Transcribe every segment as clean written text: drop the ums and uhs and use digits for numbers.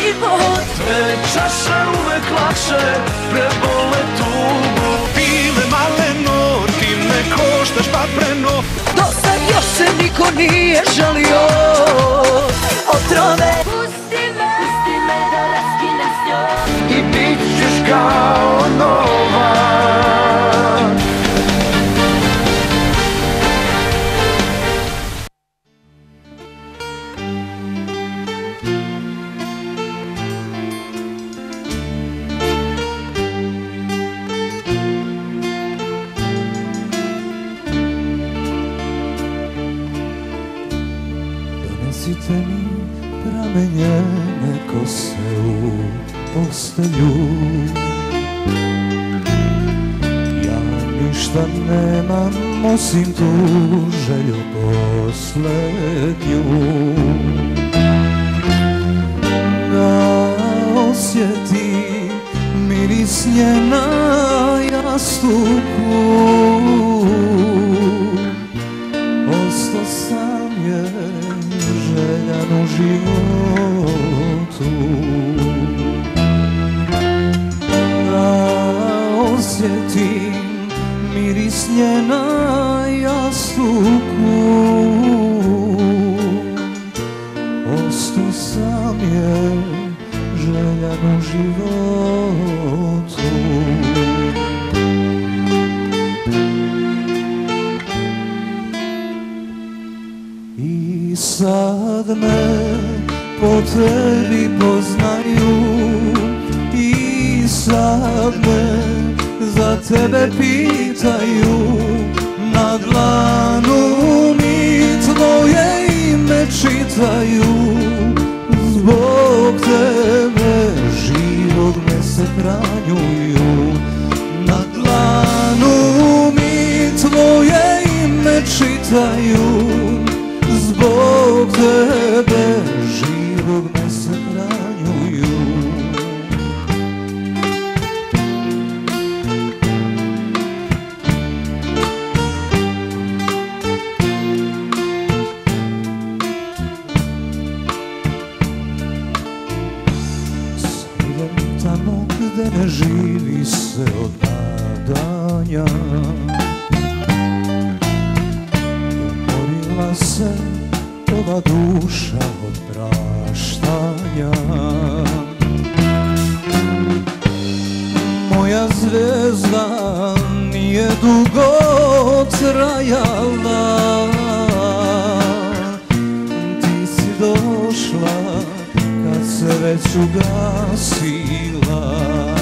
život. Dve čaše uvek lakše prebole tugu. Pile maleno, ti me koštaš pa preno. Do sad još se niko nije žalio otrove. Pusti me da raskinem s njom I bit ćeš kao nova. Donesite mi pramenjene kose u postelju. Ja ništa nemam osim tu želju poslednju. Da osjetim miris nje na jastuku. Ostao sam je željan u životu. Da osjetim miris nje na jastuku. Ostao sam je željan u životu. I sad me po tebi poznaju. I sad me za tebe pitaju. Na dlanu mi tvoje ime čitaju. Zbog tebe živog me sahranjuju. Na dlanu mi tvoje ime čitaju. Zbog tebe živog me sahranjuju. Idem tamo gde ne živi se od nadanja. Umorila se ova duša od praštanja. Moja zvezda nije dugo trajala. Ti si došla kad se već ugasila.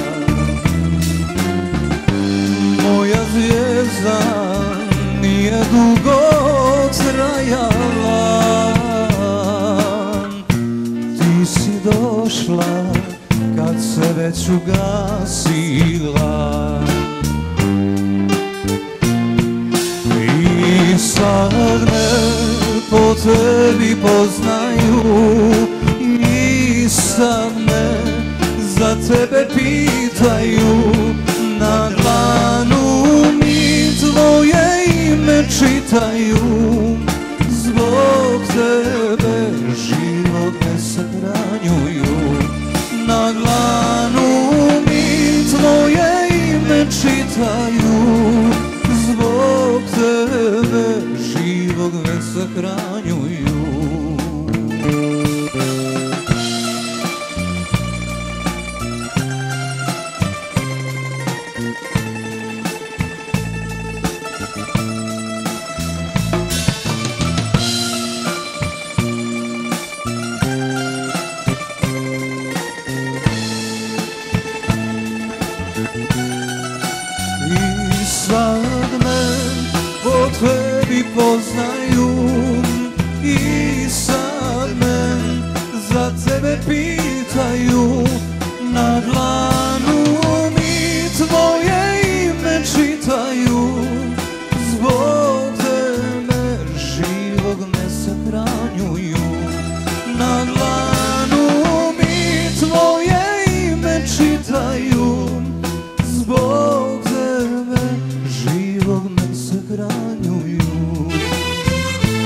Moja zvijezda nije dugo trajala. Ti si došla kad se već ugasila. I sad me po tebi poznaju. I sad me za tebe pitaju. Na dlanu mi tvoje ime čitaju. Zbog tebe život me sahranjuju. Na dlanu mi tvoje ime čitaju. Zbog tebe živog me sahranjuju. I sad me po tebi poznaju. I sad me za tebe pitaju. Na dlanu mi tvoje ime čitaju. Zbog tebe živog me sahranjuju. Na dlanu mi tvoje ime čitaju. Zbog tebe živog me sahranjuju.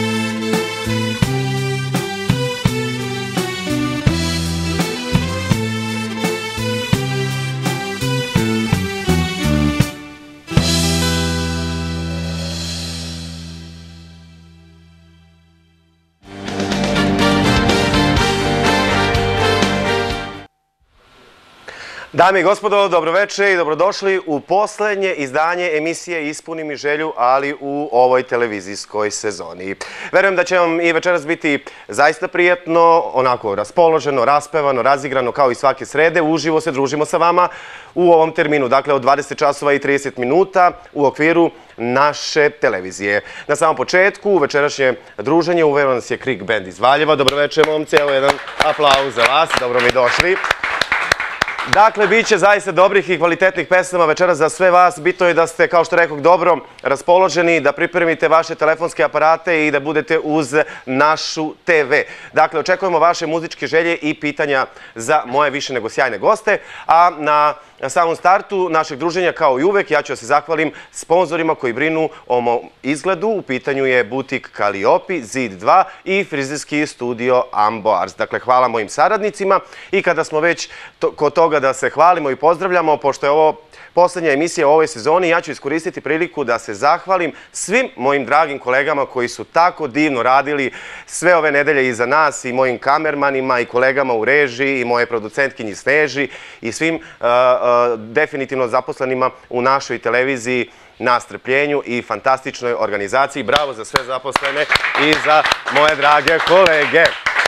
Dame i gospodo, dobroveče i dobrodošli u poslednje izdanje emisije Ispuni mi želju, ali u ovoj televizijskoj sezoni. Verujem da će vam i večeras biti zaista prijetno, onako raspoloženo, raspevano, razigrano kao i svake srede. Uživo se družimo sa vama u ovom terminu, dakle od 20 časova i 30 minuta u okviru naše televizije. Na samom početku večerašnje druženje uveo nas je Krik bend iz Valjeva. Dobroveče, momci, evo jedan aplauz za vas, dobro mi došli. Dakle, bit će zaista dobrih i kvalitetnih pesama večeras za sve vas. Bitno je da ste, kao što rekao, dobro raspoloženi, da pripremite vaše telefonske aparate i da budete uz našu TV. Dakle, očekujemo vaše muzičke želje i pitanja za moje više nego sjajne goste. A na samom startu našeg druženja, kao i uvek, ja ću da se zahvalim sponzorima koji brinu o mom izgledu. U pitanju je butik Kaliopi, Zid 2 i frizerski studio Amboars. Dakle, hvala mojim saradnicima i kada smo već kod toga da se hvalimo i pozdravljamo, pošto je ovo poslednja emisija u ovoj sezoni, ja ću iskoristiti priliku da se zahvalim svim mojim dragim kolegama koji su tako divno radili sve ove nedelje iza nas, i mojim kamermanima i kolegama u režiji i moje producentkinji Sneži i svim definitivno zaposlenima u našoj televiziji na strpljenju i fantastičnoj organizaciji. Bravo za sve zaposlene i za moje drage kolege.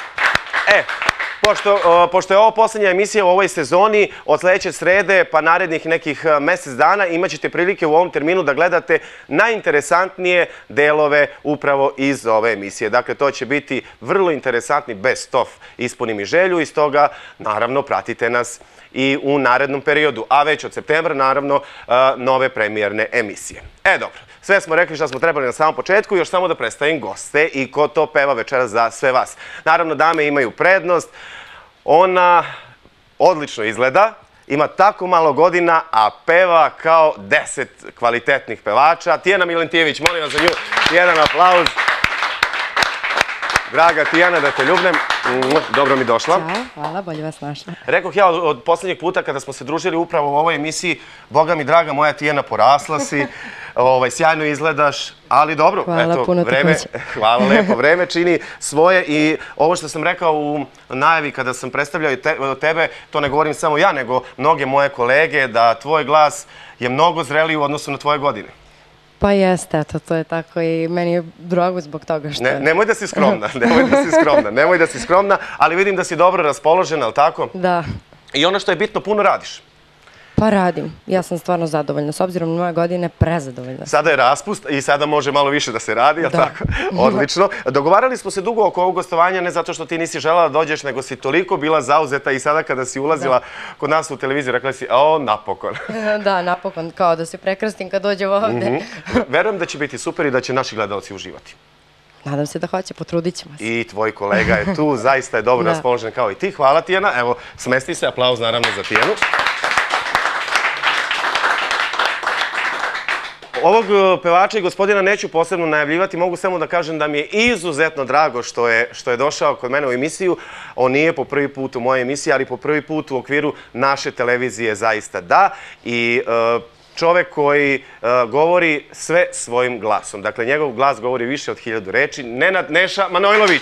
Pošto je ovo poslednja emisija u ovoj sezoni, od sledeće srede pa narednih nekih mesec dana imat ćete prilike u ovom terminu da gledate najinteresantnije delove upravo iz ove emisije. Dakle, to će biti vrlo interesantni best of Ispuni mi želju i stoga, naravno, pratite nas i u narednom periodu, a već od septembra, naravno, nove premijerne emisije. Dobro. Sve smo rekli što smo trebali na samom početku, još samo da predstavim goste i ko to peva večeras za sve vas. Naravno, dame imaju prednost, ona odlično izgleda, ima tako malo godina, a peva kao 10 kvalitetnih pevača. Tijana Milentijević, molim vas za nju, jedan aplauz. Draga Tijana, da te ljubnem, dobro mi došla. Ćao, hvala, bolje vas našla. Rekoh ja od poslednjeg puta kada smo se družili upravo u ovoj emisiji, boga mi draga moja Tijana, porasla si, sjajno izgledaš, ali dobro, hvala, puno takođe. Hvala lepo, vreme čini svoje i ovo što sam rekao u najavi kada sam predstavljao tebe, to ne govorim samo ja, nego mnoge moje kolege, da tvoj glas je mnogo zreliji u odnosu na tvoje godine. Pa jeste, eto, to je tako i meni je drago zbog toga što... Nemoj da si skromna, nemoj da si skromna, ali vidim da si dobro raspoložena, ali tako? Da. I ono što je bitno, puno radiš. Pa radim, ja sam stvarno zadovoljna, s obzirom na moje godine, prezadovoljna. Sada je raspust i sada može malo više da se radi, ali tako? Odlično. Dogovarali smo se dugo oko ovog gostovanja, ne zato što ti nisi želela da dođeš, nego si toliko bila zauzeta i sada kada si ulazila kod nas u televiziju, rekla si, napokon. Da, napokon, kao da se prekrstim kad dođem ovde. Verujem da će biti super i da će naši gledalci uživati. Nadam se da hoće, potrudit ćemo se. I tvoj kolega je tu, zaista je dobro raspoložen kao i ti. Hvala, Tijana. Evo, smesti se, aplauz naravno za Tijanu. Ovog pevača i gospodina neću posebno najavljivati, mogu samo da kažem da mi je izuzetno drago što je došao kod mene u emisiju. On nije po prvi put u mojoj emisiji, ali po prvi put u okviru naše televizije zaista da. I čovek koji govori sve svojim glasom. Dakle, njegov glas govori više od 1000 reči. Nenad Neša Manojlović.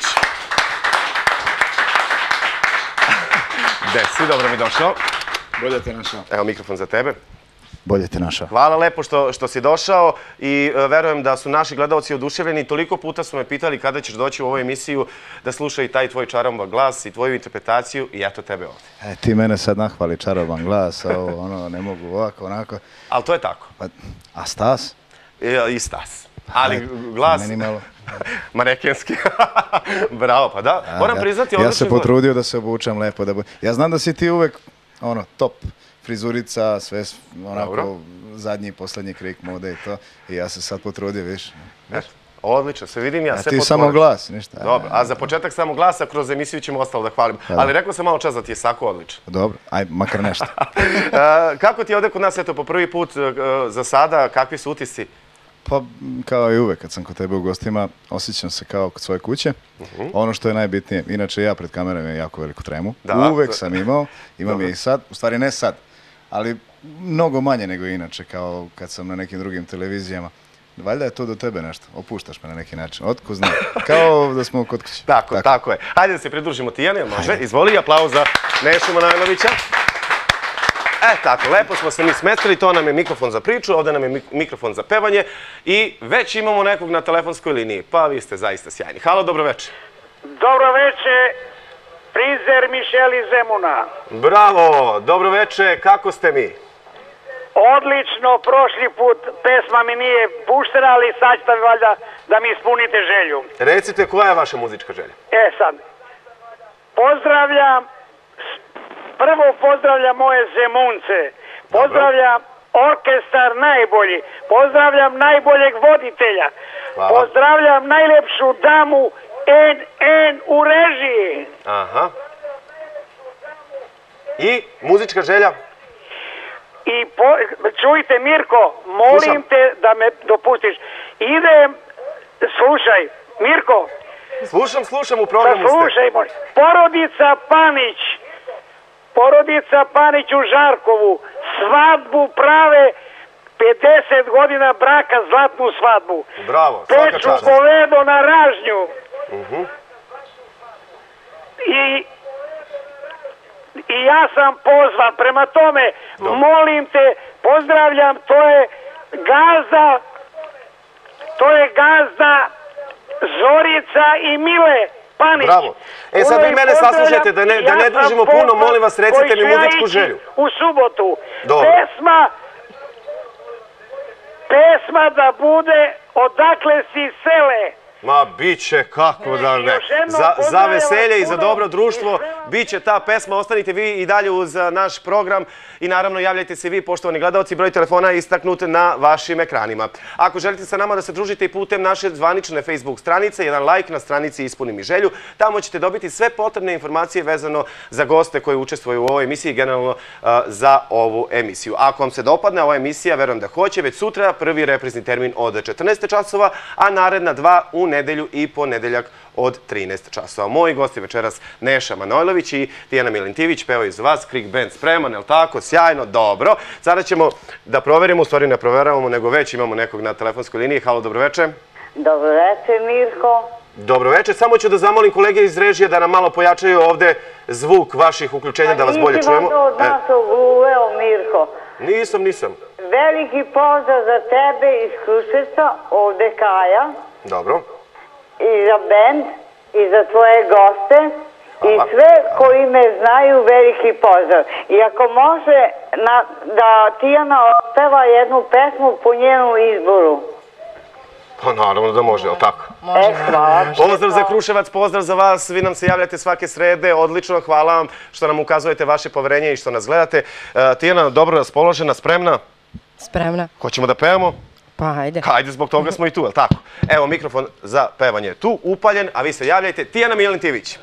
Gde si? Dobro mi došao. Bolje te našao. Evo mikrofon za tebe. Bolje te našao. Hvala lepo što si došao i verujem da su naši gledalci oduševljeni. Toliko puta su me pitali kada ćeš doći u ovu emisiju da slušaju taj tvoj čaroban glas i tvoju interpretaciju i eto tebe ovde. Ti mene sad nahvali čaroban glas, a ovo ne mogu ovako, onako. Ali to je tako. A Stas? I Stas. Ali glas manekenski. Bravo, pa da. Moram priznati... Ja se potrudio da se obučem lepo. Ja znam da si ti uvek top. Frizurica, sve onako zadnji i poslednji krik mode i to. I ja se sad potrudio, viš. Odlično, se vidim ja sve potvorim. A ti samo glas, ništa. Dobro, a za početak samo glasa, kroz emisiju ćemo ostalo da hvalim. Ali rekao sam malo čas da ti je sako odlično. Dobro, aj, makar nešto. Kako ti je ovde kod nas, eto, po prvi put za sada, kakvi su utisci? Pa, kao i uvek, kad sam kod tebe u gostima, osjećam se kao kod svoje kuće. Ono što je najbitnije, inače ja pred kamerom imam jako veliku tremu. Uvek sam imam je i sad, u stvari ne sad, ali mnogo manje nego inače, kao kad sam na nekim drugim televizijama. Valjda je to do tebe nešto, opuštaš me na neki način, otko znam, kao da smo kod kuće. Tako je. Hajde da se pridružimo Tijani, može? Izvoli, aplauz za Nešu Manojlovića. Tako, lepo smo se mi smestili, to nam je mikrofon za priču, ovdje nam je mikrofon za pevanje i već imamo nekog na telefonskoj liniji, pa vi ste zaista sjajni. Halo, dobro večer. Dobro večer, frizer Mišel iz Zemuna. Bravo, dobro večer, kako ste mi? Odlično, prošli put pesma mi nije puštena, ali sad ćete valjda da mi ispunite želju. Recite, koja je vaša muzička želja? Sad, prvo pozdravljam moje Zemunce, pozdravljam orkestar najbolji, pozdravljam najboljeg voditelja, pozdravljam najlepšu damu NN u režiji. Aha. I muzička želja? I čujte Mirko, molim te da me dopustiš. Slušaj, Mirko. Slušam, u programu ste. Slušaj, porodica Panić u Žarkovu, svadbu prave 50 godina braka, zlatnu svadbu. Bravo, svaka čast. Peču govedo na ražnju. I ja sam pozvan, prema tome, molim te, pozdravljam, to je gazda Zorica i Mile Panić. Bravo. Sad vi mene saslušajte, da ne družimo puno, molim vas, recite mi muzičku želju. U subotu. Pesma da bude Odakle si sele. Ma, bit će, kako da ne. Za veselje i za dobro društvo bit će ta pesma. Ostanite vi i dalje uz naš program i naravno javljajte se vi, poštovani gledalci, broj telefona je istaknut na vašim ekranima. Ako želite sa nama da se družite i putem naše zvanične Facebook stranice, jedan like na stranici Ispuni mi želju, tamo ćete dobiti sve potrebne informacije vezano za goste koji učestvuju u ovoj emisiji i generalno za ovu emisiju. Ako vam se dopadne ova emisija, verujem da hoće, već sutra prvi reprizni termin od 14 časova, a naredna 2 u nedelju i ponedeljak od 13 časova. Moji gosti večeras Neša Manojlović i Tijana Milentivić pevaju za vas, Krik Band spreman, je li tako? Sjajno, dobro. Sada ćemo da proverimo, u stvari ne proveravamo, nego već imamo nekog na telefonskoj liniji. Halo, dobro večer. Dobro večer, Mirko. Dobro večer, samo ću da zamolim kolege iz režije da nam malo pojačaju ovde zvuk vaših uključenja, da vas bolje čujemo. Nisi vam od nas oguveo, Mirko. Nisam. Veliki pozdrav za tebe iz Kruševca, ovde Kaja. Dobro. I za bend, i za tvoje goste, i sve koji me znaju, veliki pozdrav. I ako može da Tijana otpeva jednu pesmu po njenu izboru. Pa naravno da može, ali tako? Hvala. Pozdrav za Kruševac, pozdrav za vas, vi nam se javljate svake srede, odlično, hvala vam što nam ukazujete vaše poverenje i što nas gledate. Tijana, dobro raspoložena, spremna? Spremna. Hoćemo da pevamo? Pa hajde. Hajde, zbog toga smo i tu, je li tako? Evo, mikrofon za pevanje je tu, upaljen, a vi se javljajte. Tijana Milentivić.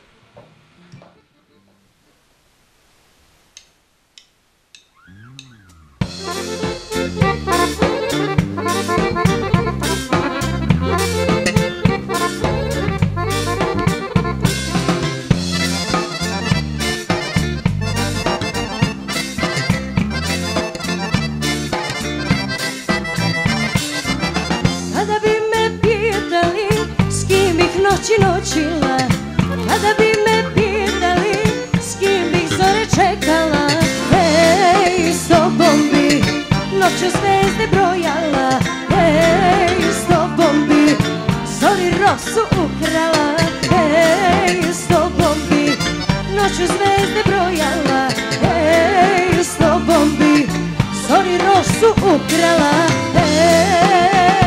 Noćila, kada bi me pitali s kim bih zore čekala, hej, s tobom bi noću zvezde brojala, hej, s tobom bi zori rosu ukrala, hej, s tobom bi noću zvezde brojala, hej, s tobom bi zori rosu ukrala, hej.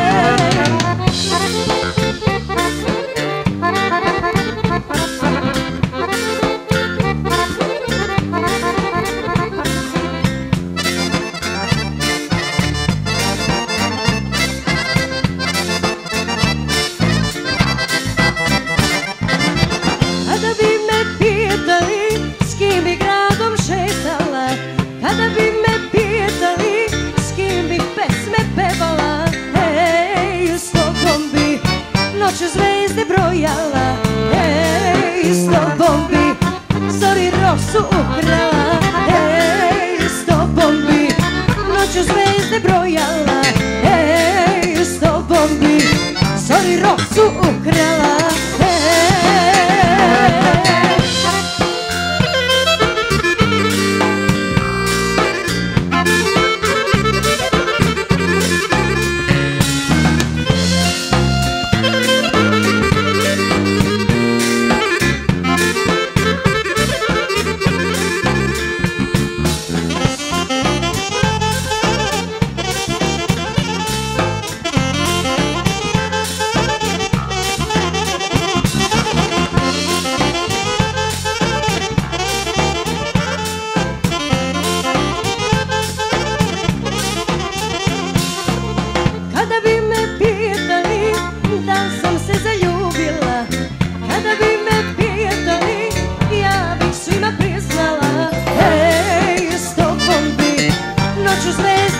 Noću zvezde brojala, hej, s tobom bi zori rosu ukrala, hej, s tobom bi noću zvezde brojala, hej, s tobom bi zori rosu ukrala, hej.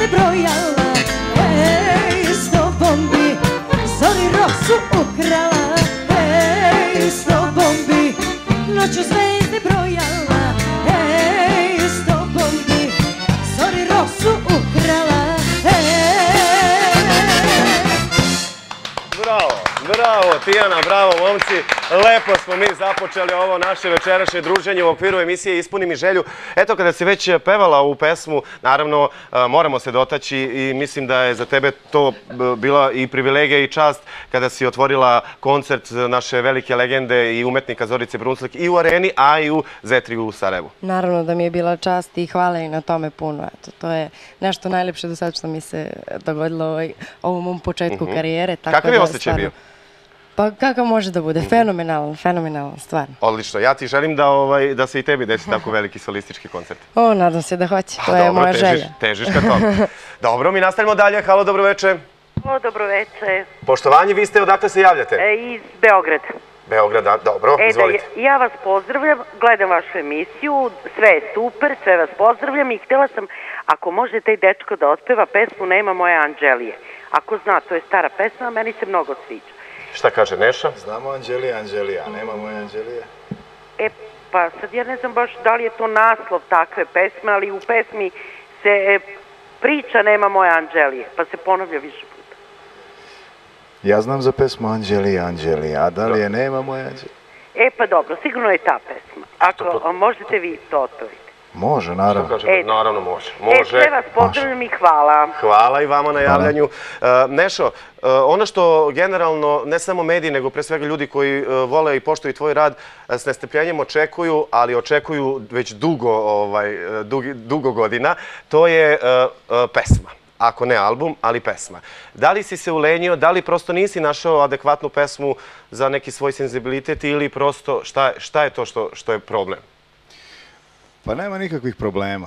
brojala, ej, s tobom bi zori rosu ukrala, ej, s tobom bi noću zvezde brojala, ej, s tobom bi zori rosu ukrala, Bravo, Tijana, bravo, momci. Lepo smo mi započeli ovo naše večerašnje druženje u okviru emisije Ispuni mi želju. Eto, kada si već pevala ovu pesmu, naravno, moramo se dotaći i mislim da je za tebe to bila i privilegija i čast kada si otvorila koncert naše velike legende i umetnika Zorice Brunslik i u Areni, a i u Zetriju u Sarajevu. Naravno da mi je bila čast i hvala i na tome puno. Eto, to je nešto najlepše do sad što mi se dogodilo ovom mom početku karijere. Kakav je osjećaj bio? Pa kakav može da bude? Fenomenalan, stvarno. Odlično. Ja ti želim da se i tebi desi tako veliki solistički koncert. O, nadam se da hoće. To je moja želja. Težiš ka tome. Dobro, mi nastavimo dalje. Halo, dobro večer. O, dobro večer. Poštovanje, vi ste odakle se javljate? Iz Beograda. Beograda, dobro, izvolite. Ja vas pozdravljam, gledam vašu emisiju, sve je super, sve vas pozdravljam i htjela sam, ako može taj dečko da otpeva pesmu Nema moje Anđelije. Ako zna, to je stara pesma, a meni se mnogo sviđa. Šta kaže Neša? Znamo Anđelija, nema moje Anđelije. Pa sad ja ne znam baš da li je to naslov takve pesme, ali u pesmi se priča Nema moje Anđelije, pa se ponavlja više puta. Ja znam za pesmu Anđelija, a da li je Nema moje Anđelije? Pa dobro, sigurno je ta pesma. Ako možete vi to otpeviti. Može, naravno. Naravno može. Sve vas pozdravljam i hvala. Hvala i vama na javljanju. Nešo, ono što generalno, ne samo mediji, nego pre svega ljudi koji vole i poštuju tvoj rad, s nestrpljenjem očekuju, ali očekuju već dugo godina, to je pesma. Ako ne album, ali pesma. Da li si se ulenio, da li prosto nisi našao adekvatnu pesmu za neki svoj senzibilitet ili prosto šta je to što je problem? Pa nema nikakvih problema.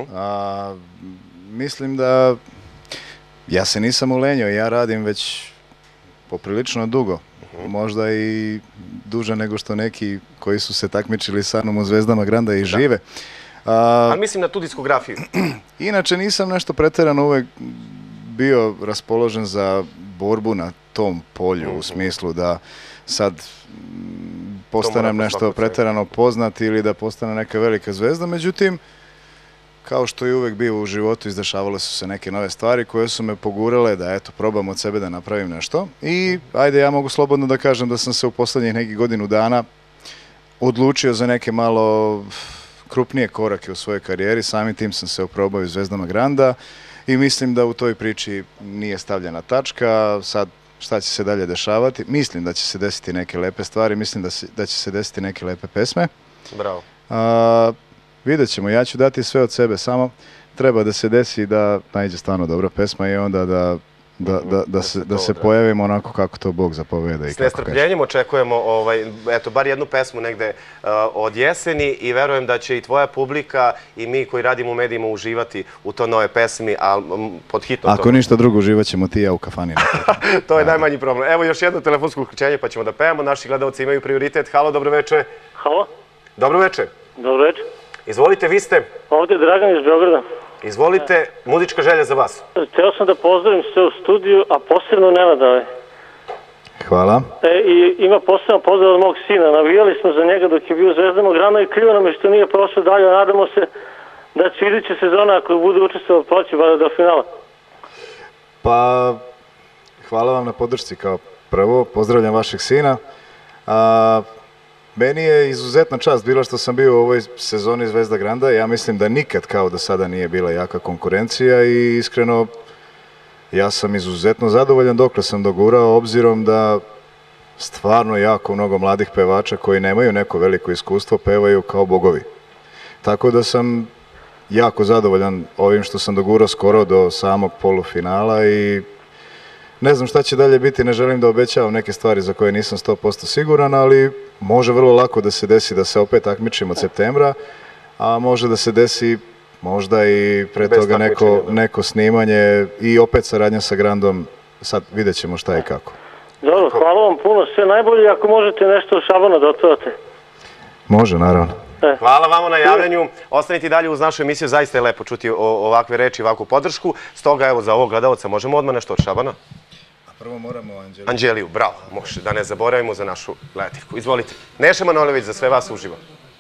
Mislim da ja se nisam ulenio, ja radim već poprilično dugo. Možda i duže nego što neki koji su se takmičili sa mnom u Zvezdama Granda i žive. Ali mislim na tu diskografiju. Inače nisam nešto pretjerano uvek bio raspoložen za borbu na tom polju u smislu da sad postanem nešto pretjerano poznat ili da postane neka velika zvezda. Međutim, kao što je uvek bio u životu, izdešavale su se neke nove stvari koje su me pogurale da eto, probam od sebe da napravim nešto. I ajde, ja mogu slobodno da kažem da sam se u poslednjih nekih godinu dana odlučio za neke malo krupnije korake u svojoj karijeri. Samim tim sam se oprobao u Zvezdama Granda i mislim da u toj priči nije stavljena tačka. Sad, šta će se dalje dešavati? Mislim da će se desiti neke lepe stvari, mislim da će se desiti neke lepe pesme. Bravo. Vidjet ćemo, ja ću dati sve od sebe, samo treba da se desi da naiđe stvarno dobra pesma i onda da se pojavimo onako kako to Bog zapoveda. S nestrpljenjem očekujemo bar jednu pesmu negde od jeseni i verujem da će i tvoja publika i mi koji radimo u medijima uživati u to nove pesmi, ali pod hitno to. Ako ništa drugo, uživat ćemo ti i ja u kafani. To je najmanji problem. Evo još jedno telefonsko uključenje pa ćemo da pevamo. Naši gledalci imaju prioritet. Halo, dobro večer. Halo. Dobro večer. Dobro večer. Izvolite, vi ste? Ovdje Dragan iz Beograda. Izvolite, muzička želja za vas. Htio sam da pozdravim sve u studiju, a posebno Nenada. Hvala. I ima posebno pozdrav od mog sina. Navijali smo za njega dok je bio u Zvezdama Granda i krivo nam je što nije prošlo dalje. Nadamo se da će iduće sezona, ako bude učestvovao, proći do finala. Pa, hvala vam na podršci kao prvo. Pozdravljam vašeg sina. Meni je izuzetna čast bila što sam bio u ovoj sezoni Zvezda Granda. Ja mislim da nikad kao do sada nije bila jaka konkurencija i iskreno ja sam izuzetno zadovoljan dokle sam dogurao, obzirom da stvarno jako mnogo mladih pevača koji nemaju neko veliko iskustvo pevaju kao bogovi. Tako da sam jako zadovoljan ovim što sam dogurao skoro do samog polufinala i ne znam šta će dalje biti, ne želim da obećavam neke stvari za koje nisam 100% siguran, ali može vrlo lako da se desi da se opet takmičim od septembra, a može da se desi možda i pre toga neko snimanje i opet saradnja sa Grandom, sad vidjet ćemo šta i kako. Dobro, hvala vam puno, sve najbolje, ako možete nešto od Šabana da otpevate. Može, naravno. Hvala vama na javljanju. Ostanite i dalje uz našu emisiju. Zaista je lepo čuti ovakve reči, ovakvu podršku. Stoga, evo, za ovog gledalca možemo odmah nešto od Šabana? A prvo moramo Anđeliju. Anđeliju, bravo. Može, da ne zaboravimo za našu gledateljku. Izvolite. Neša Manojlović za sve vas uživo.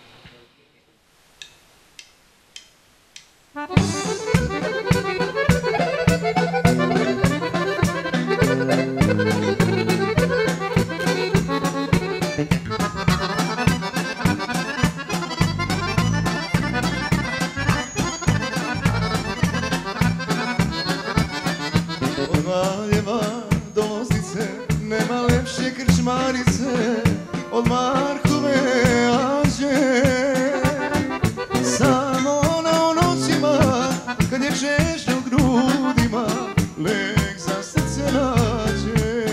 Nema lepše krčmarice od Markove Anđe. Samo ona u noćima kad je češnja u grudima lek za srce nađe.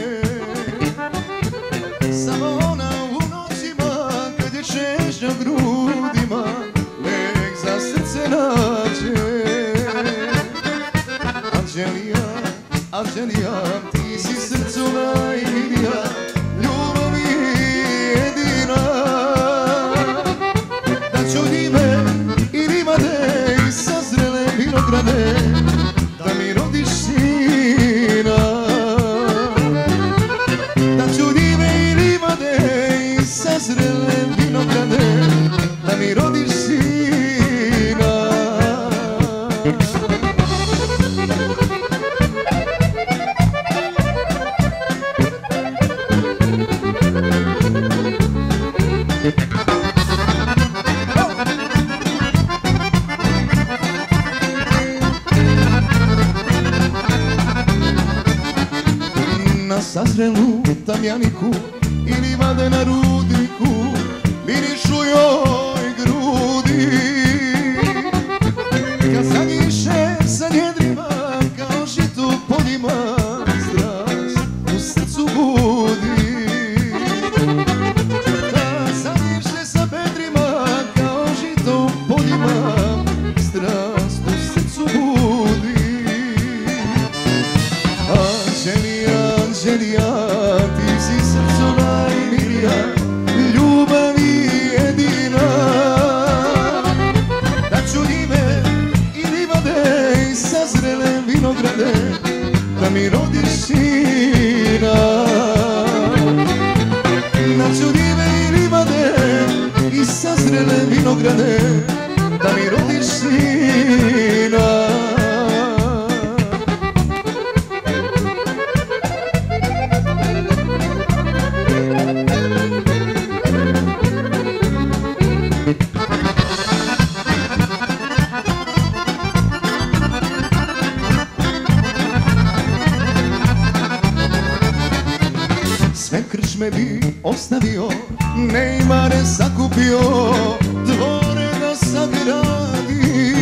Samo ona u noćima kad je češnja u grudima lek za srce nađe. Anđelija, Anđelija, ti si srcu najmilija, ljubav mi jedina. Da ću njime i livade i sazrele vinograde, da mi rodiš sina. Da ću njime i livade i sazrele vinograde, da mi rodiš sina. Na sazrelu tamjaniku i livade na rudniku mirišu joj grudi. Kad zanjiše sa njedrima kao žito poljima, strast u srcu budi. Kad zanjiše sa bedrima kao žito poljima, strast u srcu budi. Anđelija, ti si srcu najmilija, ljubav mi jedina. Da ću njime i livade i sazrele vinograde, da mi rodiš sina. Da ću njime i livade i sazrele vinograde, da mi rodiš sina. Sve krčme bi ostavio, Neymare sakupio, dvore da sagradi.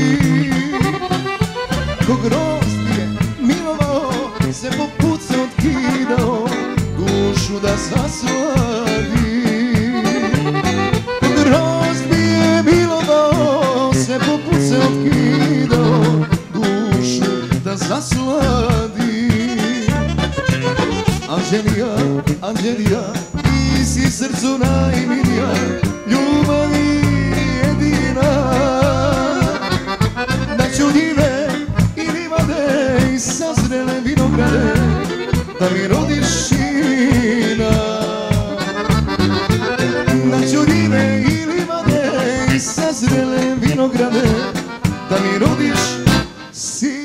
Ko grozd je milovao, se po pucu otkidao, dušu da zasladi. Ko grozd bi je milovao, se po pucu otkidao, dušu da zasladi. Anđelija, Anđelija, ti si srcu najmilija, ljubav mi jedina. Da ću njive i livade i sazrele vinograde, da mi rodiš sina. Da ću njive i livade i sazrele vinograde, da mi rodiš sina.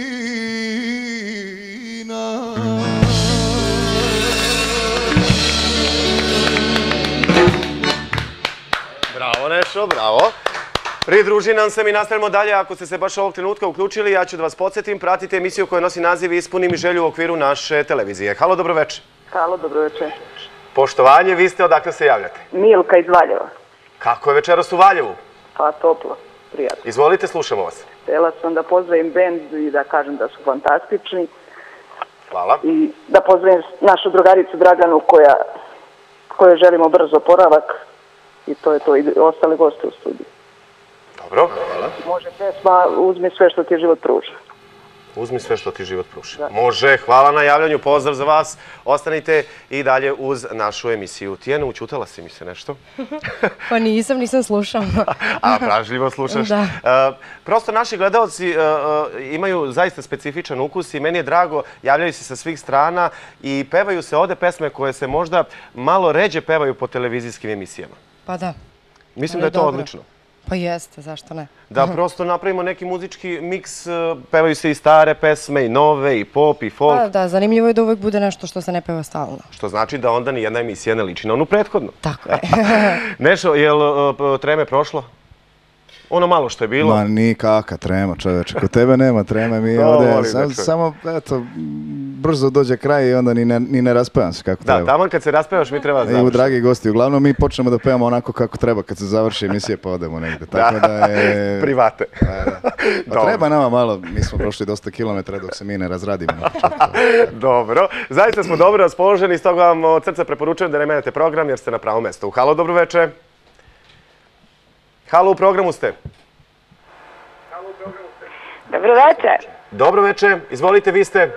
Bravo, Nešo, bravo. Pridruži nam se, mi nastavljamo dalje. Ako ste se baš ovog trenutka uključili, ja ću da vas podsjetim, pratite emisiju koja nosi naziv Ispuni mi želju u okviru naše televizije. Halo, dobroveče. Halo, dobroveče. Poštovanje, vi ste, odakle se javljate? Milka iz Valjeva. Kako je večeras u Valjevu? Pa toplo, prijatno. Izvolite, slušamo vas. Htjela sam da pozdravim bend i da kažem da su fantastični. Hvala. I da pozdravim našu drugaricu Draganu kojoj želimo brzo oporavak. I to je to, i ostale goste u studiju. Dobro, hvala. Može pesma Uzmi sve što ti život pruža. Uzmi sve što ti život pruži. Može, hvala na javljanju, pozdrav za vas. Ostanite i dalje uz našu emisiju. Tijena, učutala si mi se nešto? Pa nisam slušala. A, pražljivo slušaš. Da. Prosto naši gledalci imaju zaista specifičan ukus i meni je drago, javljaju se sa svih strana i pevaju se ovde pesme koje se možda malo ređe pevaju po televizijskim emisijama. Pa da. Mislim da je to odlično. Pa jeste, zašto ne? Da prosto napravimo neki muzički miks, pevaju se i stare pesme, i nove, i pop, i folk. Pa da, zanimljivo je da uvek bude nešto što se ne peva stalno. Što znači da onda nijedna emisija ne liči na onu prethodnu. Tako je. Nešo, je li treme prošlo? Ono malo što je bilo? Ma nikaka trema, čoveče. Kod tebe nema treme, mi ovde samo, eto, brzo dođe kraj i onda ni ne raspevam se kako treba. Da, taman kad se raspevaš mi treba završiti. Evo, dragi gosti, uglavnom mi počnemo da pevamo onako kako treba kad se završi emisija pa odemo negde. Tako da je... Private. Pa treba nama malo, mi smo prošli dosta kilometra dok se mi ne razradimo. Dobro, zaista smo dobro raspoloženi, stoga vam od srca preporučujem da ne menjate program jer ste na pravom mestu. Halo, dobro veče. Halo, u programu ste. Dobro večer. Dobro veče, izvolite, vi ste.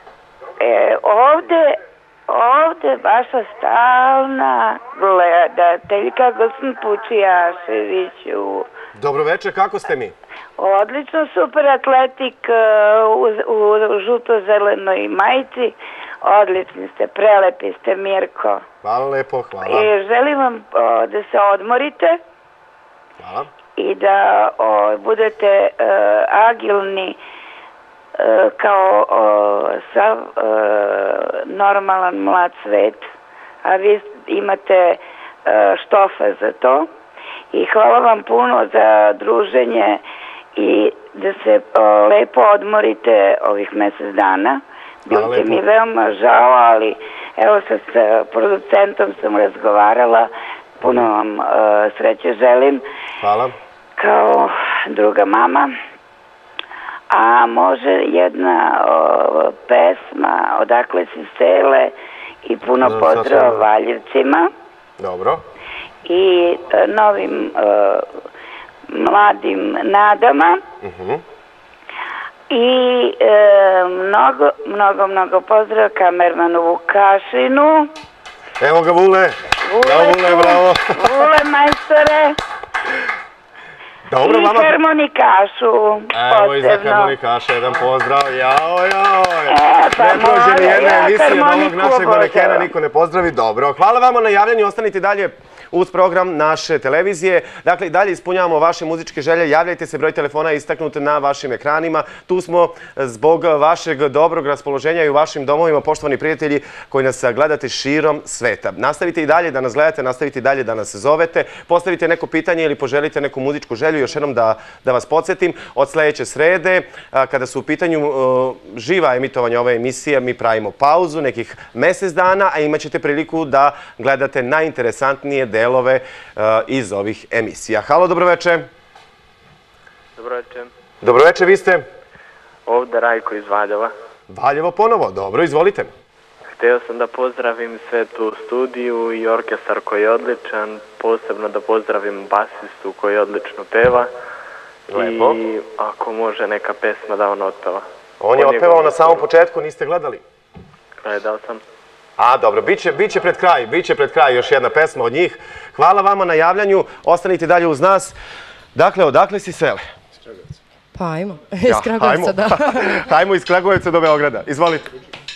Ovde vaša stalna gledateljka Gosn Pučijaševiću. Dobro veče, kako ste mi? Odlično, super atletik u žuto-zelenoj majici. Odlični ste, prelepi ste, Mirko. Hvala lepo, hvala. I želim vam da se odmorite. Hvala. I da budete agilni kao sav normalan mlad svet, a vi imate štofa za to. I hvala vam puno za druženje i da se lepo odmorite ovih mesec dana. Bilo ti mi veoma žao, ali evo sa producentom sam razgovarala. Puno vam sreće želim. Hvala. Kao druga mama. A može jedna pesma Odakle si sele i puno pozdrava Valjevcima. Dobro. I novim mladim nadama. I mnogo pozdrava kamermanu Vukašinu. Evo ga, Vule. Vule, bravo. Vule, majstore. Dobro, vama... I harmonikašu. Evo i za harmonikaša, jedan pozdrav. Jao. Ne prođe ni jedna emisija novog našeg manekena, niko ne pozdravi. Dobro, hvala vama na javljanju, ostanite dalje uz program naše televizije. Dakle, i dalje ispunjavamo vaše muzičke želje. Javljajte se, broj telefona je istaknut na vašim ekranima. Tu smo zbog vašeg dobrog raspoloženja i u vašim domovima, poštovani prijatelji koji nas gledate širom sveta. Nastavite i dalje da nas gledate, nastavite i dalje da nas zovete, postavite neko pitanje ili poželite neku muzičku želju. Još jednom da vas podsjetim, od sledeće srede, kada su u pitanju živa emitovanja ove emisije, mi pravimo pauzu nekih mesec dana, a imat ćete priliku da gledate najinteresantnije delove iz ovih emisija. Halo, dobroveče. Dobroveče. Dobroveče, vi ste? Ovde Rajko iz Valjeva. Valjevo ponovo, dobro, izvolite. Hteo sam da pozdravim sve tu studiju i orkestar koji je odličan, posebno da pozdravim basistu koji odlično peva. Lepo. I ako može neka pesma da on otpeva. On je otpevao na samom početku, niste gledali? Gledao sam. A, dobro, biće pred kraj još jedna pesma od njih. Hvala vama na javljanju, ostanite dalje uz nas. Dakle, odakle si sele? Pa ajmo, iz Kragujevca, da. Hajmo iz Kragujevca do Beograda, izvolite.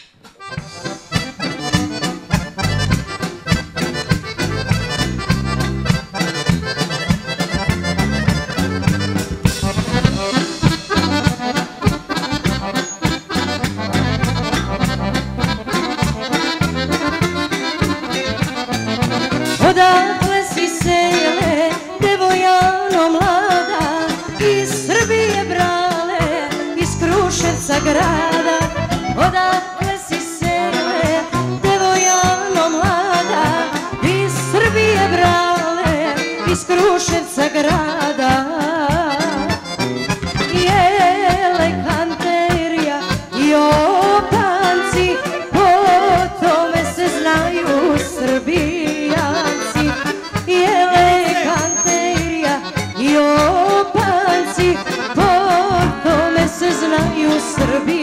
Odakle si sele, devojano mlada, iz Srbije brale, iz Kruševca grada. Odakle si sele, devojano mlada, iz Srbije brale, iz Kruševca grada. Jele kanterija i opanci, po tome se znaju Srbijanci. Jele kanterija i opanci, po tome se znaju Srbijanci.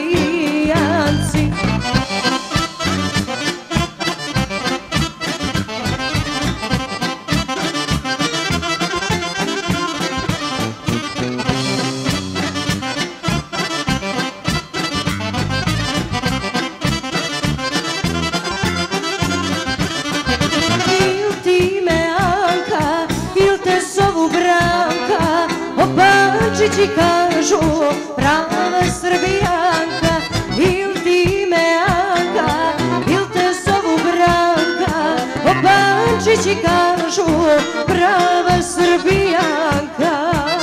Opančići kažu prava Srbijanka, il ti me Anka, il te zovu Branka. Opančići kažu prava Srbijanka,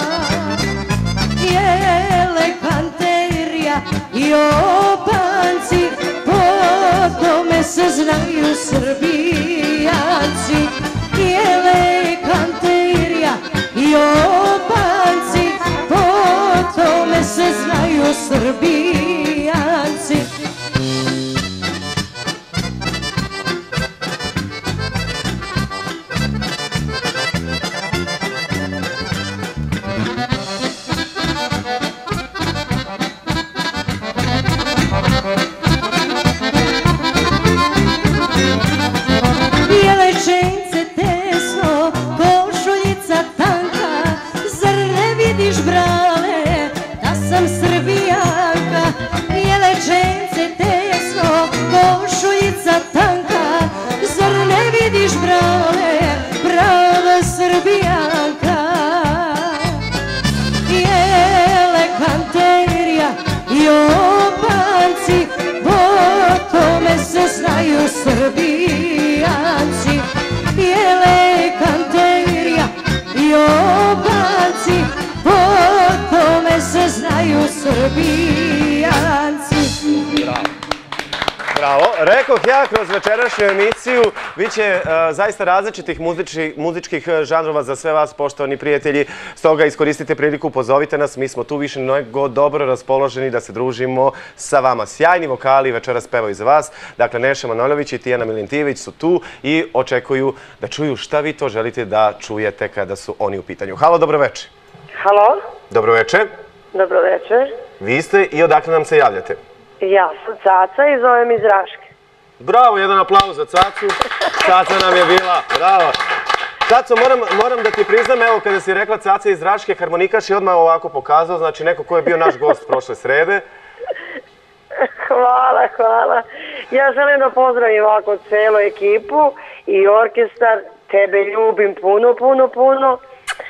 jele kanterija i opanci, po tome se znaju Srbijanci. Jele kanterija i opanci, po tome se znaju Srbijanci. Jelečence tesno, košuljica tanka, zar ne vidiš brale da sam Srbijanka? Jelečence tesno, košuljica tanka, zar ne vidiš brale, prava Srbijanka? Jele kanterija i opanci, po tome se znaju Srbijanci. Jele kanterija i opanci, po tome se znaju Srbijanci. Bravo. Rekoh ja, kroz večerašnju emisiju biće zaista različitih muzičkih žanrova za sve vas, poštovani prijatelji. Stoga iskoristite priliku, pozovite nas, mi smo tu više nego dobro raspoloženi da se družimo sa vama. Sjajni vokali večeras pevaju za vas. Dakle, Neša Manojlović i Tijana Milentijević su tu i očekuju da čuju šta vi to želite da čujete kada su oni u pitanju. Halo, dobro večer. Halo. Dobro večer. Dobro večer. Vi ste i odakle nam se javljate? Ja sam Caca i zovem iz Raške. Bravo, jedan aplauz za Cacu. Caca nam je bila, bravo. Caco, moram da ti priznam, evo kada si rekla Caca iz Raške, harmonikaš je odmah ovako pokazao, znači neko ko je bio naš gost prošle srede. Hvala, hvala. Ja želim da pozdravim ovako celu ekipu i orkestar. Tebe ljubim puno, puno, puno.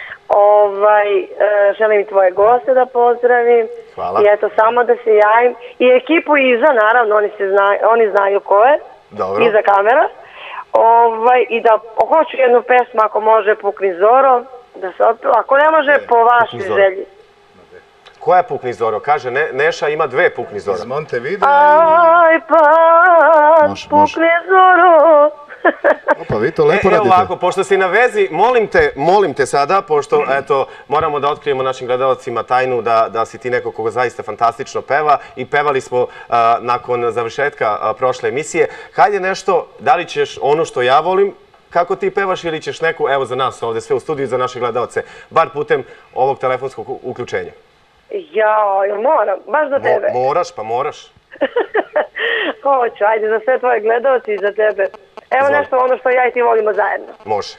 Želim tvoje goste da pozdravim. Hvala. I eto, samo da se javim. I ekipu iza, naravno, oni znaju ko je. Dobro. Iza kamera. I da hoću jednu pesmu, ako može, Pukni Zoro, da se otpeva. Ako ne može, po vašoj želji. Koja je Pukni Zoro? Kaže, Neša ima dve Pukni Zoro. Iz Montevideo. Aj pa, Pukni Zoro. Opa, vi to lepo radite. Evo ovako, pošto si na vezi, molim te sada, pošto eto, moramo da otkrijemo našim gledalcima tajnu da si ti neko koga zaista fantastično peva i pevali smo nakon završetka prošle emisije. Hajde nešto, da li ćeš ono što ja volim, kako ti pevaš, ili ćeš neku, evo za nas ovde, sve u studiju i za naše gledalce, bar putem ovog telefonskog uključenja. Jao, moram, baš za tebe. Moraš, pa moraš. Hoću, ajde, za sve tvoje gledalci i za tebe. Evo nešto ono što ja i ti volimo zajedno. Može.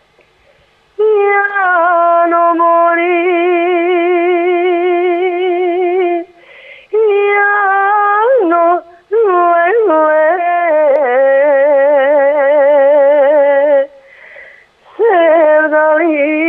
Jano mori, jano lele, sevdali.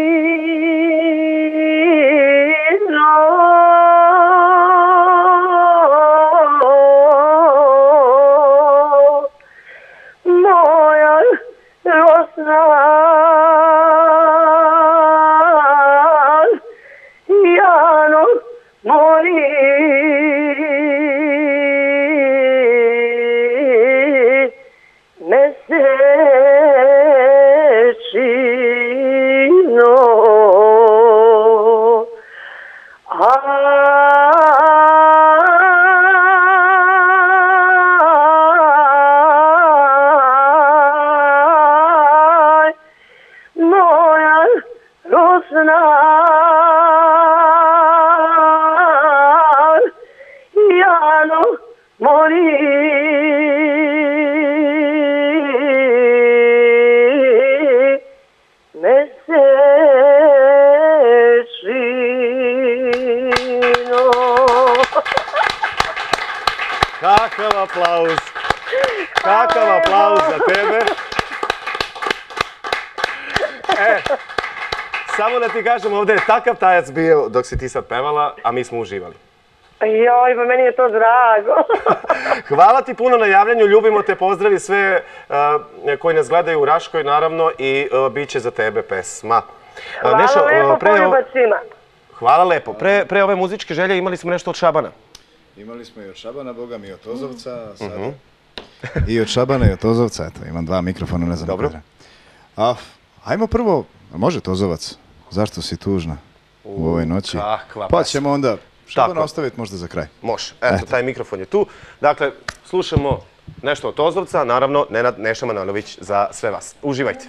Kakav aplauz za tebe. Samo da ti kažem, ovdje je takav tajac bio dok si ti sad pevala, a mi smo uživali. Joj, pa meni je to drago. Hvala ti puno na javljanju, ljubimo te, pozdravi sve koji nas gledaju u Raškoj, naravno, i bit će za tebe pesma. Hvala lepo, poljubac svima. Hvala lepo. Pre ove muzičke želje imali smo nešto od Šabana. Imali smo i od Šabana, boga mi i od Tozovca, sada. I od Šabana i od Tozovca, eto, imam dva mikrofona, ne znam. Dobro. Ajmo prvo, može Tozovac, zašto si tužna u ovoj noći? Pa ćemo onda Šabana ostaviti možda za kraj. Može, eto, taj mikrofon je tu. Dakle, slušamo nešto od Tozovca, naravno, Nenad Neša Manojlović za sve vas. Uživajte.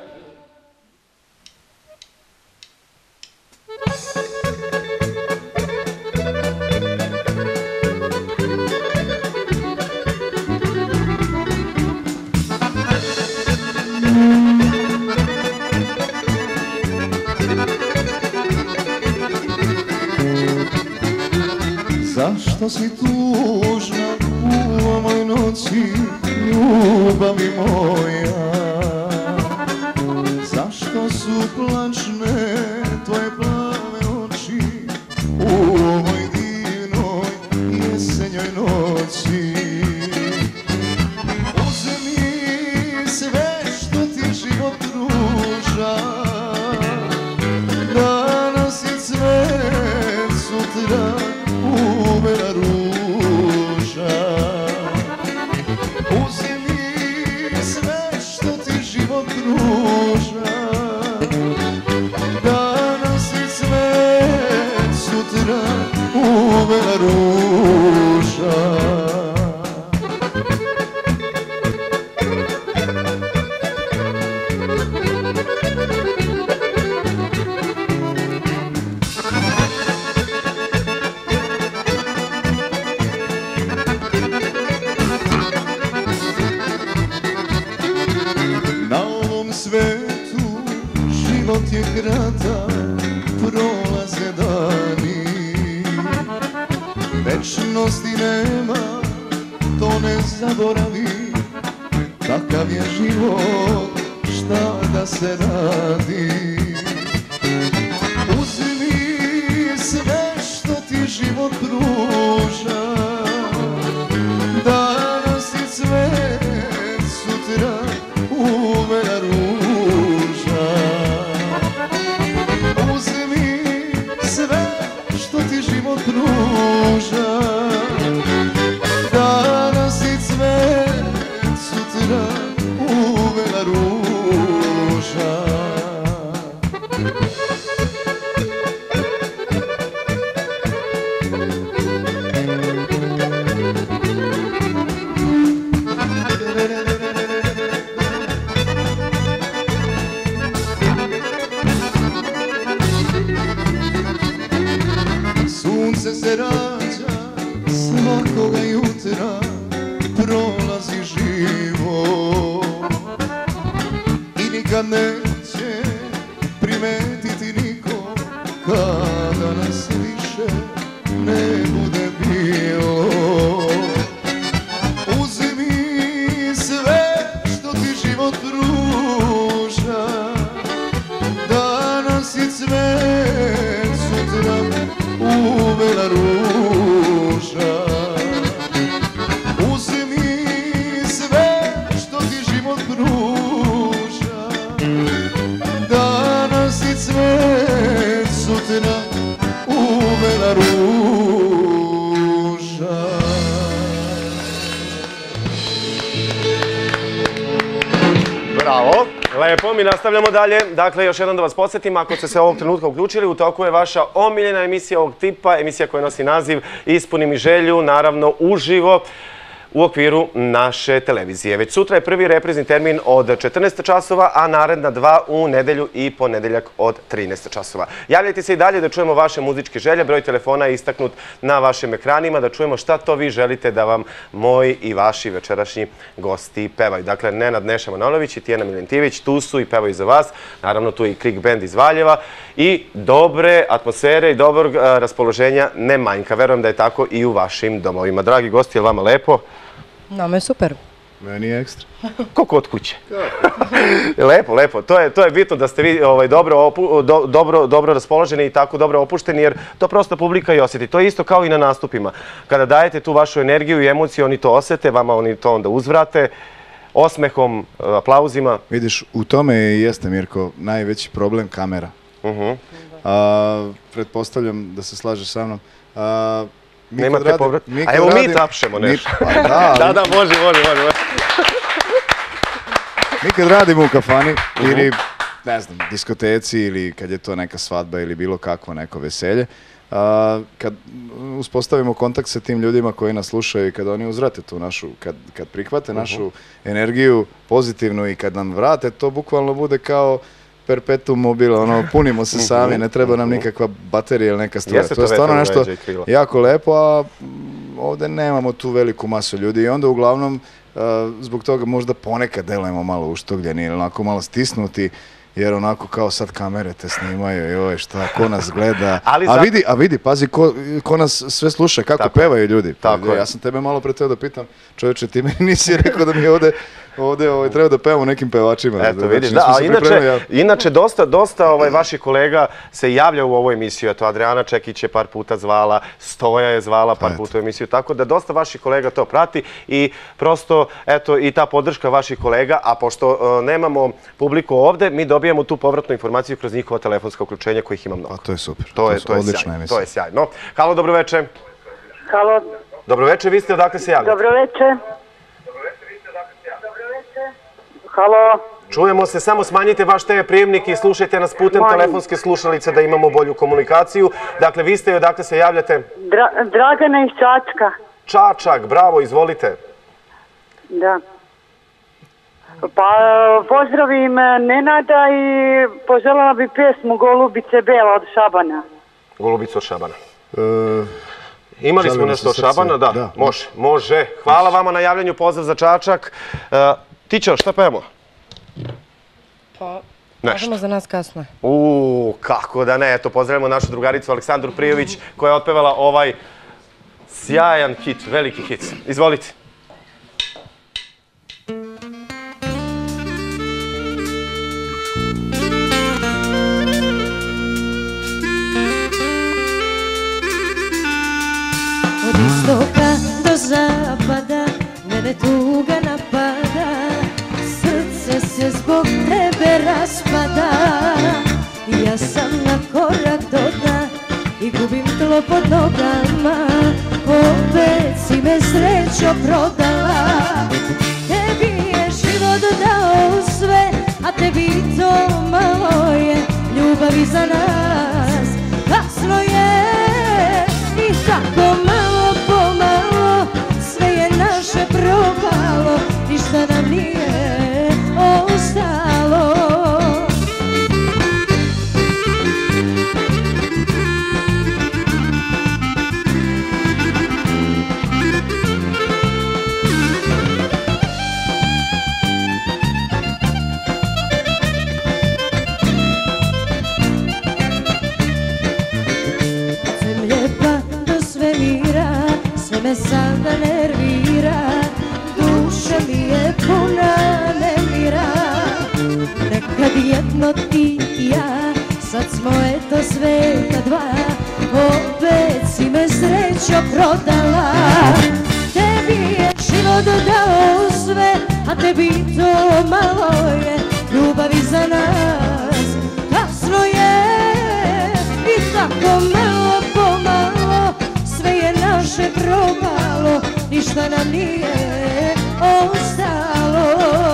Zašto si tužna u ovoj noći, ljubavi moja? Zašto su plačne tvoje plave oči u ovoj divnoj jesenjoj noći? Uzmi sve što ti život pruža, danas je cvet, sutra umera ruža. Uzmi sve što ti život pruža, danas je cvet, sutra umera ruža. Život je kratak, prolaze dani, večnosti nema, to ne zaboravi. Takav je život, šta da se radi? Uzmi sve što ti život pruža, danas je cvet, sutra umera ruža. Život pruža, danas je cvet, sutra umera ruža. Sunce se rađa svakoga jutra, prolazi živo i nikad neće primetiti niko kada nas više ne bude bilo. Uzmi sve što ti život pruža, danas je cvet, sutra umera ruža. Uzmi sve što ti život pruža, danas je cvet, sutra umera ruža. Bravo! Lepo, mi nastavljamo dalje. Dakle, još jednom da vas podsjetim, ako ste se ovog trenutka uključili, u toku je vaša omiljena emisija ovog tipa, emisija koja nosi naziv Ispuni mi želju, naravno uživo u okviru naše televizije. Već sutra je prvi reprizni termin od 14 časova, a naredna dva u nedelju i ponedeljak od 13 časova. Javljajte se i dalje da čujemo vaše muzičke želje, broj telefona je istaknut na vašim ekranima, da čujemo šta to vi želite da vam moji i vaši večerašnji gosti pevaju. Dakle, Nenad Neša Manojlović i Tijana Milentijević tu su i pevaju za vas. Naravno, tu je i Krik band iz Valjeva i dobre atmosfere i dobrog raspoloženja ne manjka. Verujem da je tako i u vašim domovima. Dragi gosti, je li vama lepo? Nama je super. Meni je ekstra. Ko kod kuće. Lepo, lepo. To je bitno da ste vi dobro raspoloženi i tako dobro opušteni, jer to prosto publika i osjeti. To je isto kao i na nastupima. Kada dajete tu vašu energiju i emociju, oni to osjete, vama oni to onda uzvrate, osmehom, aplauzima. Vidiš, u tome i jeste, Mirko, najveći problem kamera. Pretpostavljam da se slažeš sa mnom. Nemate povrat? A evo mi tapšemo nešto. Da, može. Mi kad radimo u kafani ili, ne znam, diskoteci ili kad je to neka svadba ili bilo kakvo neko veselje, kad uspostavimo kontakt sa tim ljudima koji nas slušaju i kad oni uzvrate tu našu, kad prihvate našu energiju pozitivnu i kad nam vrate, to bukvalno bude kao perpetuum mobile, punimo se sami, ne treba nam nikakva baterija ili neka struja. To je stvarno nešto jako lepo, a ovde nemamo tu veliku masu ljudi i onda uglavnom zbog toga možda ponekad delujemo malo uštogljeni ili onako malo stisnuti, jer onako kao sad kamere te snimaju, joj šta, ko nas gleda. A vidi, pazi ko nas sve sluša, kako pevaju ljudi. Ja sam tebe malo pre teo da pitam, čovječe, ti meni nisi rekao da mi ovde treba da pevamo nekim pevačima. Eto, vidiš, da, a inače dosta vaših kolega se javlja u ovoj emisiju. Eto, Adriana Čekić je par puta zvala, Stoja je zvala par puta u emisiju, tako da dosta vaših kolega to prati i prosto, eto, i ta podrška vaših kolega, a pošto nemamo publiku ovde, mi dobijamo tu povratnu informaciju kroz njihova telefonska uključenja kojih ima mnogo. Pa to je super, to je odlična emisija. To je sjajno. Halo, dobroveče. Halo. Dobroveče, vi ste odakle se javljate? Dobroveče. Halo. Čujemo se, samo smanjite vaš TV prijemnik i slušajte nas putem telefonske slušalice da imamo bolju komunikaciju. Dakle, vi ste odakle se javljate? Dragana iz Čačka. Čačak, bravo, izvolite. Da. Pa pozdravim Nenada i poželjela bi pesmu Golubice Bela od Šabana. Golubica od Šabana. Imali smo nešto od Šabana, da, može. Hvala vama na javljanju, pozdrav za Čačak. Tićo, šta pevamo? Pa, možemo za nas kasno. Kako da ne, eto, pozdravimo našu drugaricu Aleksandru Prijović koja je otpevala ovaj sjajan hit, veliki hit. Izvolite. Od istoka do zapada mene tuga napada, srce se zbog tebe raspada. Ja sam na korak do dna i gubim tlo pod nogama, opet si me srećo prodala. Tebi je život dao sve, a tebi to malo je, ljubavi za nas kasno je. I tako malo po malo sve je naše propalo, ništa nam nije ostalo. Me sada nervira, duša mi je puna nemira. Nekad jedno ti i ja, sad smo eto sveta dva, opet si me srećo prodala. Tebi je život dao sve, a tebi to malo je, ljubavi za nas kasno je. I tako malo po malo sve je naše propalo, ništa nam nije ostalo.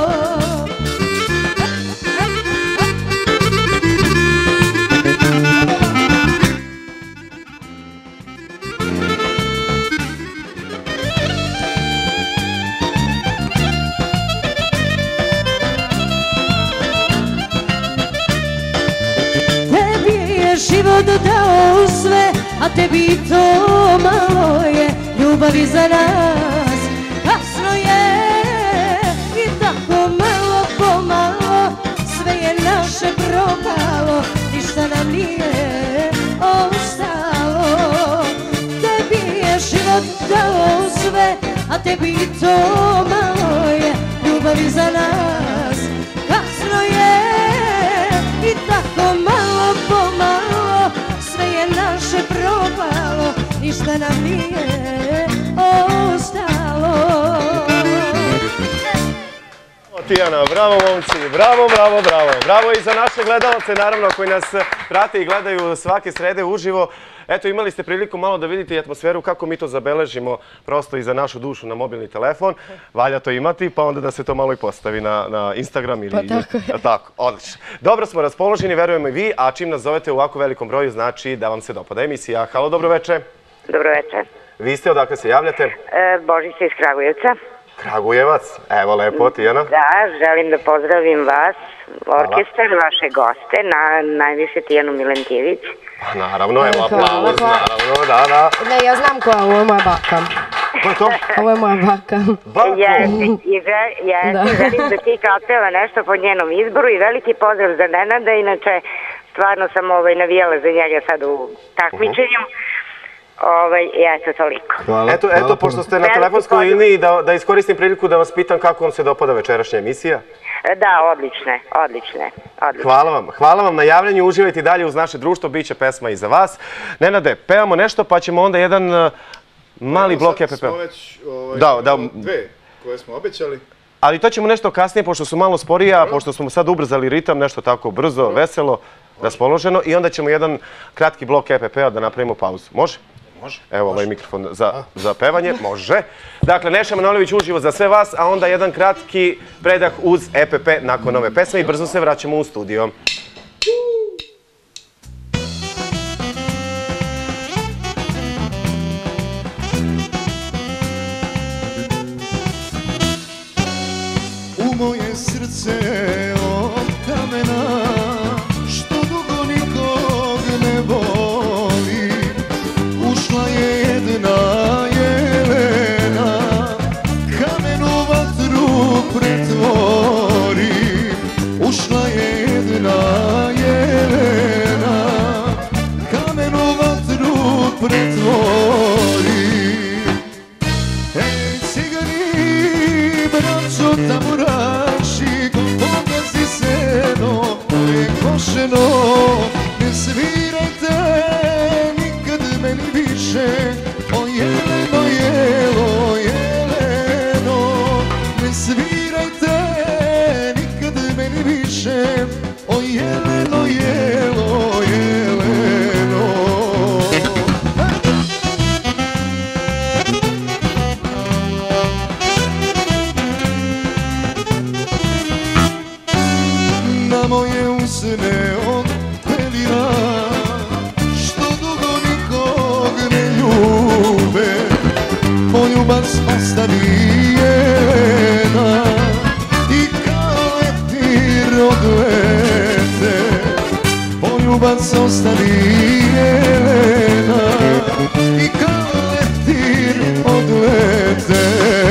Tebi je život dao sve, a tebi to malo je, ljubavi za nas kasno je. I tako malo po malo sve je naše propalo, ništa nam nije ostalo. Tebi je život dao sve, a tebi to malo je, ljubavi za nas kasno je. I tako malo po malo sve je naše propalo, ništa nam nije ostalo. Tijana, bravo momci, bravo, bravo, bravo. Bravo i za naše gledalce, naravno, koji nas prate i gledaju svake srede uživo. Eto, imali ste priliku malo da vidite atmosferu kako mi to zabeležimo prosto i za našu dušu na mobilni telefon. Valja to imati, pa onda da se to malo i postavi na Instagram ili... Pa tako je. Tako, odlično. Dobro smo raspoloženi, verujemo i vi, a čim nas zovete u ovako velikom broju, znači da vam se dopada emisija. Halo, dobro večer. Dobro večer. Vi ste, odakle se javljate? Božica iz Kragujevca. Kragujevac, evo lepo, Tijana. Da, želim da pozdravim vas, orkestar, vaše goste, najviše Tijanu Milentijević. Pa naravno, evo aplauz, naravno, da. Ne, ja znam koja, ovo je moja baka. Ko je to? Ovo je moja baka. Bako? I želim da ti otpeva nešto po njenom izboru i veliki pozdrav za Nenada, inače stvarno sam navijala za njega sad u takmičenju. Eto, toliko. Eto, pošto ste na telefonskoj liniji, da iskoristim priliku da vas pitam kako vam se dopada večerašnja emisija. Da, odlične. Hvala vam na javljanju, uživajte dalje uz naše društvo, bit će pesma i za vas. Nenade, pevamo nešto pa ćemo onda jedan mali blok EPP. Smo već dve koje smo obećali. Ali to ćemo nešto kasnije, pošto su malo sporije, a pošto smo sad ubrzali ritam, nešto tako brzo, veselo, raspoloženo, i onda ćemo jedan kratki blok EPP-a da napravimo pauzu. Može? Može. Evo ovaj mikrofon za pevanje. Može. Dakle, Neša Manojlović uživo za sve vas, a onda jedan kratki predah uz EPP nakon ove pesme i brzo se vraćamo u studio. U moje srce od kamena, što dugo nikog ne voli, ušla je jedna jelena, kamenu vatru pretvori. Ušla je jedna jelena, kamenu vatru pretvori. Ej, cigani, braćo tamburaši, pokazi seno, moje košeno, ne svirajte nikad meni više, o jeleno, jelo, jeleno, ne svirajte nikad meni više, o jeleno, jelo, jeleno. Na moje usne otpevira, što dugo nikog ne ljube, poljubac ostavi jedna i kao leptir odlete. Poljubac ostavi jedna i kao leptir odlete.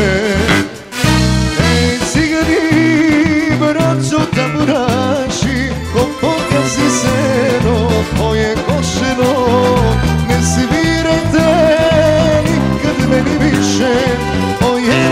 Ej, cigani, braćo tamburaši, ko pokazi seno, moje košeno, ne svirajte nikad meni više, o